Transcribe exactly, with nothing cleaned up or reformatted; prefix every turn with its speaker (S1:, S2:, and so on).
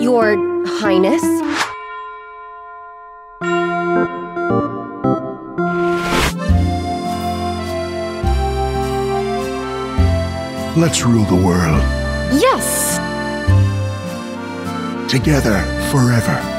S1: Your Highness?
S2: Let's rule the world.
S1: Yes!
S2: Together, forever.